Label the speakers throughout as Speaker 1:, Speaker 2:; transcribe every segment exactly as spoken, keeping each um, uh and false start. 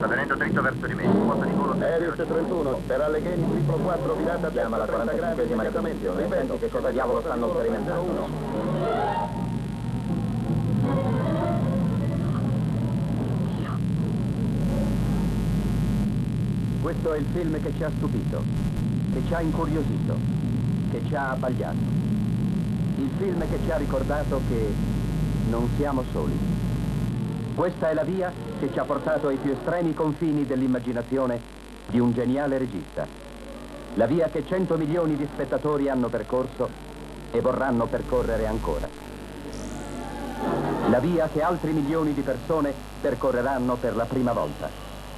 Speaker 1: Sta venendo dritto verso di me. Quota di volo
Speaker 2: Aerius trentuno, per Allegheny triplo quattro, virata
Speaker 3: Chiama la quarantacinquesima ricognizione. Senti che cosa diavolo stanno sperimentando.
Speaker 4: Questo è il film che ci ha stupito, che ci ha incuriosito, che ci ha abbagliato. Il film che ci ha ricordato che non siamo soli. Questa è la via che ci ha portato ai più estremi confini dell'immaginazione di un geniale regista. La via che cento milioni di spettatori hanno percorso e vorranno percorrere ancora. La via che altri milioni di persone percorreranno per la prima volta.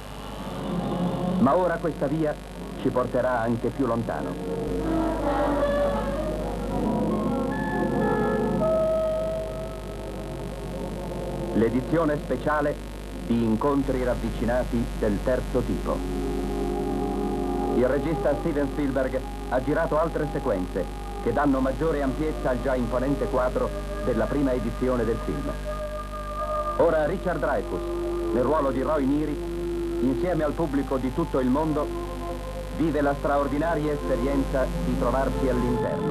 Speaker 4: Ma ora questa via ci porterà anche più lontano. L'edizione speciale di Incontri ravvicinati del terzo tipo. Il regista Steven Spielberg ha girato altre sequenze che danno maggiore ampiezza al già imponente quadro della prima edizione del film. Ora Richard Dreyfuss, nel ruolo di Roy Neary, insieme al pubblico di tutto il mondo, vive la straordinaria esperienza di trovarsi all'interno.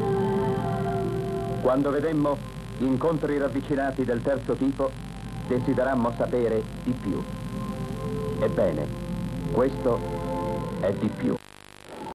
Speaker 4: Quando vedemmo Incontri ravvicinati del terzo tipo, desiderammo sapere di più. Ebbene, questo è di più.